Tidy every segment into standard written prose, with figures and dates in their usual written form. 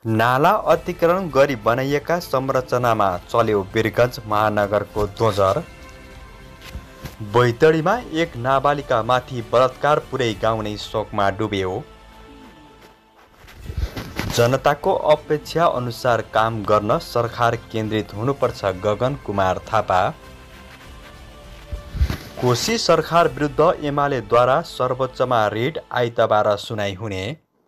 नाला अतिक्रमण गरी बनाइएका संरचनामा चल्यो वीरगञ्ज महानगरको दोजर। बैतडीमा एक नाबालिकामाथि बलात्कार, पुरै गाउँ नै शोकमा डुब्यो। जनताको अपेक्षा अनुसार काम गर्न सरकार केन्द्रित हुनुपर्छ, गगन कुमार थापा। कोशी सरकार विरुद्ध एमालेद्वारा सर्वोच्चमा रिट, आइतबार सुनाइ हुने।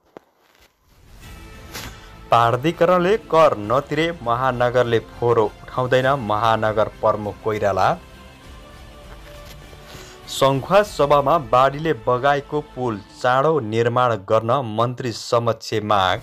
प्राधिकरणले कर नतिरे महानगरले फोहोर उठाउँदैन, महानगर प्रमुख कोइराला। सङ्खुवा सभामा बाढीले बगाएको पुल चाँडो निर्माण गर्न मन्त्री समक्ष माग।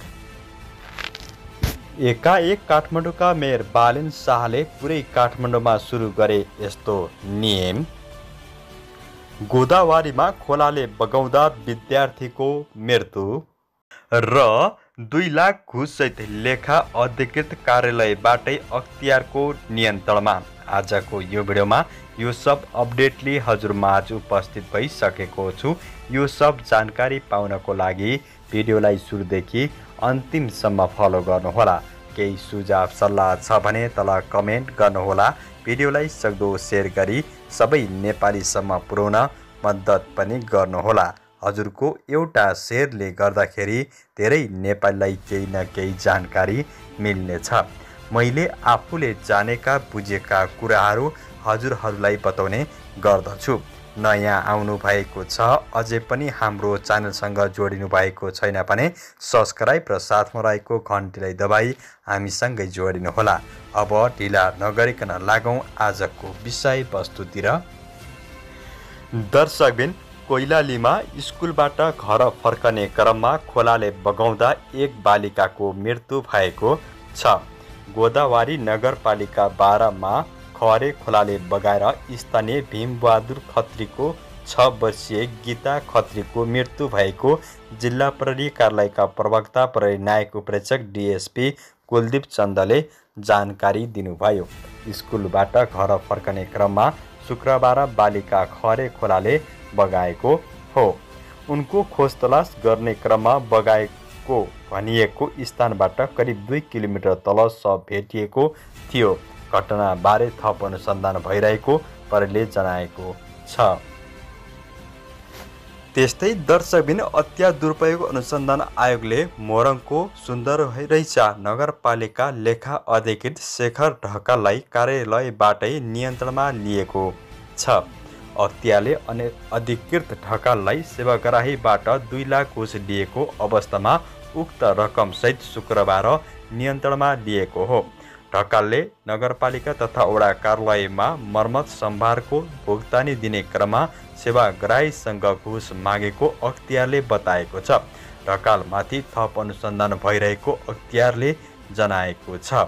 एकाएक काठमाडौँका मेयर बालेन शाहले पुरै काठमाडौँमा सुरु गरे यस्तो नियम। गोदावरीमा खोलाले बगाउँदा विद्यार्थीको मृत्यु र 2 लाख घुससहित लेखा अधिकृत कार्यालयबाटै अख्तियारको नियन्त्रणमा। आजको यो भिडियोमा यो सब अपडेटले हजुरमाझ उपस्थित भइसकेको छु। यो सब जानकारी पाउनको लागि भिडियोलाई सुरुदेखि अन्तिमसम्म फलो गर्नुहोला। केही सुझाव सल्लाह छ भने तल कमेन्ट गर्नुहोला। भिडियोलाई सक्दो सेयर गरी सबै नेपालीसम्म पुर्याउन मद्दत पनि गर्नुहोला। हजुरको एउटा सेयरले गर्दाखेरि धेरै नेपालीलाई केही न केही जानकारी मिल्नेछ। मैले आफूले जानेका बुझेका कुराहरू हजुरहरूलाई बताउने गर्दछु। नयाँ आउनु भएको छ, अझै पनि हाम्रो च्यानलसँग जोडिनु भएको छैन भने सब्सक्राइब र साथमा रहेको घन्टीलाई दबाई हामीसँगै जोडिनुहोला। अब ढिला नगरिकन लागौँ आजको विषयवस्तुतिर। दर्शकबिन, कोइलालीमा स्कुलबाट घर फर्कने क्रममा खोलाले बगाउँदा एक बालिकाको मृत्यु भएको छ। गोदावरी नगरपालिका 12मा खरे खोलाले बगाएर स्थानीय भीमबहादुर खत्रीको 6 वर्षीय गीता खत्रीको मृत्यु भएको जिल्ला प्रहरी कार्यालयका प्रवक्ता प्रहरी नायक उपरीक्षक डिएसपी कुलदीप चन्दले जानकारी दिनुभयो। स्कुलबाट घर फर्कने क्रममा शुक्रबार बालिका खरे खोलाले बगाएको हो। उनको खोज तलास गर्ने क्रममा बगाएको भनिएको स्थानबाट करिब 2 किलोमिटर तल शव भेटिएको थियो। घटनाबारे थप अनुसन्धान भइरहेको प्रहरीले जनाएको छ। त्यस्तै दर्शकबिन, अत्याचार दुरुपयोग अनुसन्धान आयोगले मोरङको सुन्दररैचा नगरपालिका लेखा अधिकृत शेखर ढकाललाई कार्यालयबाटै नियन्त्रणमा लिएको छ। अख्तियारले अधिकृत ढकाललाई सेवाग्राहीबाट 2 लाख घुस लिएको अवस्थामा उक्त रकमसहित शुक्रबार नियन्त्रणमा लिएको हो। ढकालले नगरपालिका तथा वडा कार्यालयमा मर्मत सम्भारको भुक्तानी दिने क्रममा सेवाग्राहीसँग घुस मागेको अख्तियारले बताएको छ। ढकालमाथि थप अनुसन्धान भइरहेको अख्तियारले जनाएको छ।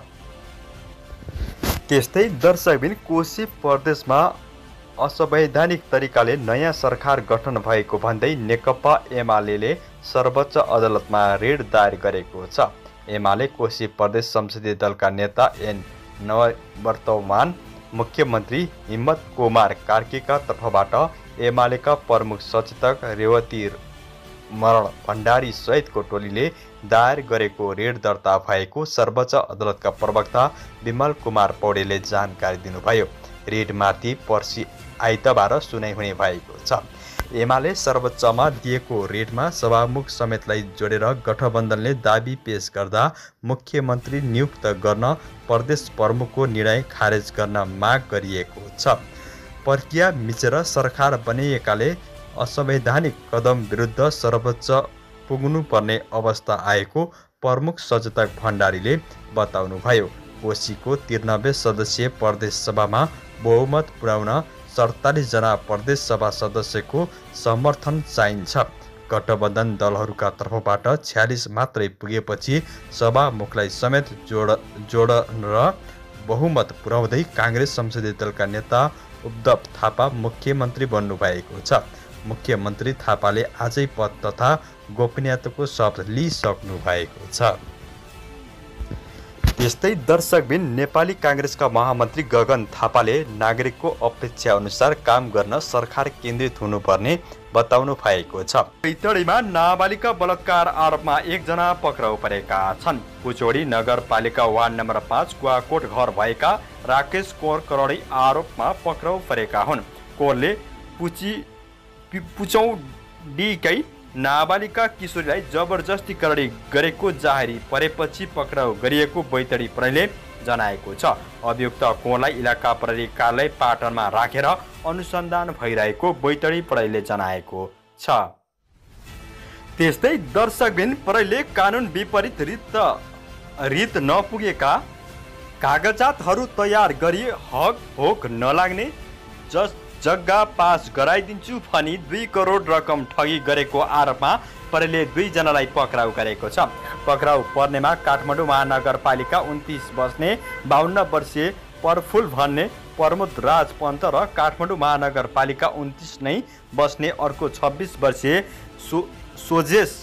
त्यस्तै दर्शकबिन, कोशी प्रदेशमा असंवैधानिक तरिकाले नयाँ सरकार गठन भएको भन्दै नेकपा एमाले सर्वोच्च अदालतमा रिट दायर गरेको छ। एमाले कोशी प्रदेश संसदीय दलका नेता एन नववर्तमान मुख्यमन्त्री हिम्मत कुमार कार्कीका तर्फबाट एमालेका प्रमुख सचेतक रेवती मरण भण्डारी सहितको टोलीले दायर गरेको रिट दर्ता भएको सर्वोच्च अदालतका प्रवक्ता विमल कुमार पौडेलले जानकारी दिनुभयो। रिटमाथि पर्सि आइतबार सुनाइ हुने भएको छ। एमाले सर्वोच्चमा दिएको रिटमा सभामुख समेतलाई जोडेर गठबन्धनले दाबी पेश गर्दा मुख्यमन्त्री नियुक्त गर्न प्रदेश प्रमुखको निर्णय खारेज गर्न माग गरिएको छ। प्रक्रिया मिचेर सरकार बनिएकाले असंवैधानिक कदम विरुद्ध सर्वोच्च पुग्नुपर्ने अवस्था आएको प्रमुख सचेतक भण्डारीले बताउनुभयो। कोशीको 93 सदस्यीय प्रदेश सभामा बहुमत पुर्याउन 47 जना प्रदेश सभा सदस्यको समर्थन चाहिन्छ। गठबन्धन दलहरूका तर्फबाट 46 मात्रै पुगेपछि सभामुखलाई समेत जोडेर बहुमत पुर्याउँदै काङ्ग्रेस संसदीय दलका नेता उद्धव थापा मुख्यमन्त्री बन्नुभएको छ। मुख्यमन्त्री थापाले आजै पद तथा गोपनीयताको शपथ लिइसक्नु भएको छ। यस्तै दर्शकबिन नेपाली काङ्ग्रेसका महामन्त्री गगन थापाले नागरिकको अपेक्षा अनुसार काम गर्न सरकार केन्द्रित हुनुपर्ने बताउनु भएको छ। बैतडीमा नाबालिका बलात्कार आरोपमा एकजना पक्राउ परेका छन्। पुचौडी नगरपालिका वार्ड नम्बर 5 कुवाकोट घर भएका राकेश कोर करोडी आरोपमा पक्राउ परेका हुन्। कोरले पुचौडीकै नाबालिका किशोरीलाई जबरजस्ती करडी गरेको जाहेरी परेपछि पक्राउ गरिएको बैतडी प्रहरीले जनाएको छ। अभियुक्त कोरलाई इलाका प्रहरी कार्यालय पाटनमा राखेर अनुसन्धान भइरहेको बैतडी प्रहरीले जनाएको छ। त्यस्तै दर्शकबिन प्रहरीले कानुन विपरीत रित नपुगेका कागजातहरू तयार गरी हक होक नलाग्ने जग्गा पास गराइदिन्छु भनी 2 करोड रकम ठगी गरेको आरोपमा प्रहरीले 2 जनालाई पक्राउ गरेको छ। पक्राउ पर्नेमा काठमाडौँ महानगरपालिका 29 बस्ने 52 वर्षीय परफुल भन्ने प्रमोद राज पन्त र काठमाडौँ महानगरपालिका 29 नै बस्ने अर्को 26 वर्षीय सोजेश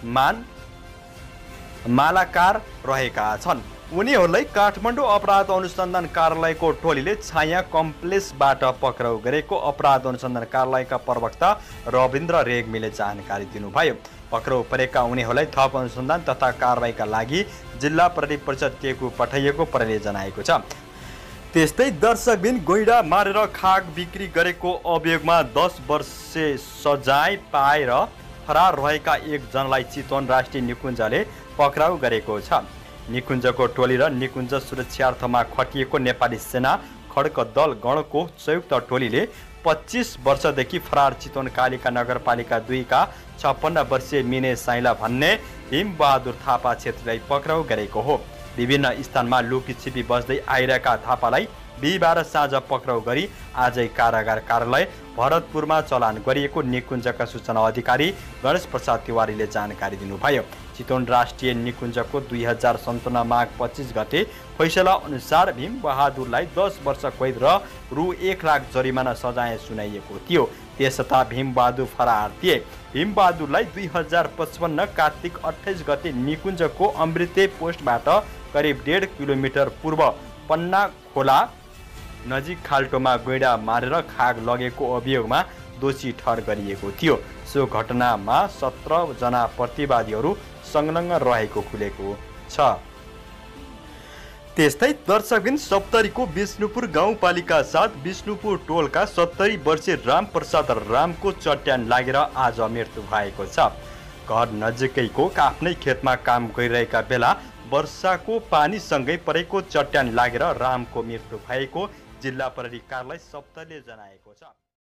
मालाकार रहेका छन्। उनीहरूलाई काठमाडौँ अपराध अनुसन्धान कार्यालयको टोलीले छाया कम्प्लेक्सबाट पक्राउ गरेको अपराध अनुसन्धान कार्यालयका प्रवक्ता रविन्द्र रेग्मीले जानकारी दिनुभयो। पक्राउ परेका उनीहरूलाई थप अनुसन्धान तथा कारबाहीका लागि जिल्ला प्रहरी परिषद टेकु पठाइएको प्रहरीले जनाएको छ। त्यस्तै दर्शकबिन गोइडा मारेर खाग बिक्री गरेको अभियोगमा 10 वर्ष सजाय पाएर फरार रहेका एकजनालाई चितवन राष्ट्रिय निकुञ्जले पक्राउ गरेको छ। निकुञ्जको टोली र निकुञ्ज सुरक्षार्थमा खटिएको नेपाली सेना खड्क दल गणको संयुक्त टोलीले 25 वर्षदेखि फरार चितवन कालिका नगरपालिका 2 का 56 वर्षीय मिने साइला भन्ने हिमबहादुर थापा छेत्रीलाई पक्राउ गरेको हो। विभिन्न स्थानमा लुकीछिपी बस्दै आइरहेका थापालाई बिहिबार साँझ पक्राउ गरी आजै कारागार कार्यालय भरतपुरमा चलान गरिएको निकुञ्जका सूचना अधिकारी गणेश प्रसाद तिवारीले जानकारी दिनुभयो। चितवन राष्ट्रिय निकुञ्जको 2057 माघ 25 गते फैसला अनुसार भीम बहादुरलाई 10 वर्ष कैद र रु 1 लाख जरिमाना सजाय सुनाइएको थियो। त्यसता भीम बहादुर फरार थिए। भीम बहादुरलाई 2055 कार्तिक 28 गते निकुञ्जको अमृते पोस्टबाट करिब 1.5 किलोमिटर पूर्व पन्ना खोला नजिक खाल्टोमा गैंडा मारेर खाग लगेको अभियोगमा दोषी ठहर गरिएको थियो। सो घटनामा 17 जना प्रतिवादीहरू संलग्न रहेको खुलेको छ। त्यस्तै दर्शकबिन सप्तरीको विष्णुपुर गाउँपालिका 7 विष्णुपुर टोलका 70 वर्षीय रामप्रसाद रामको चट्यान लागेर आज मृत्यु भएको छ। घर नजिकैको आफ्नै खेतमा काम गरिरहेका बेला वर्षाको पानीसँगै परेको चट्यान लागेर रामको मृत्यु भएको जिल्ला प्रहरी कार्यालय सप्तरीले जनाएको छ।